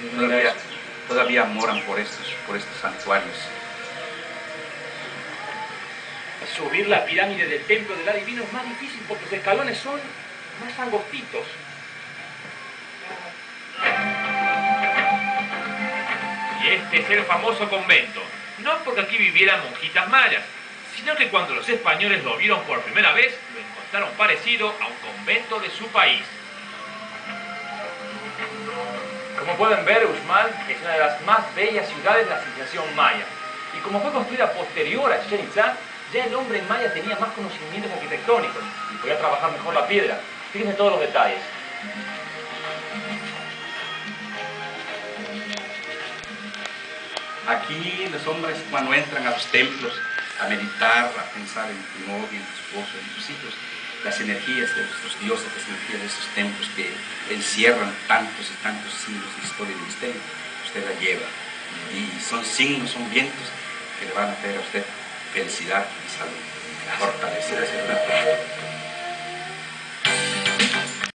todavía moran por estos santuarios. Subir la pirámide del templo del adivino es más difícil porque los escalones son más angostitos. Y este es el famoso convento. No porque aquí vivieran monjitas mayas, sino que cuando los españoles lo vieron por primera vez, lo encontraron parecido a un convento de su país. Como pueden ver, Uxmal es una de las más bellas ciudades de la civilización maya. Y como fue construida posterior a Chichén Itzá, ya el hombre maya tenía más conocimientos arquitectónicos y podía trabajar mejor la piedra. Fíjense todos los detalles. Aquí los hombres, cuando entran a los templos a meditar, a pensar en tu novia, en tu esposo, en tus hijos, las energías de nuestros dioses, las energías de estos templos que encierran tantos y tantos siglos de historia y de misterio, usted la lleva. Y son signos, son vientos que le van a traer a usted felicidad y salud. Fortaleza.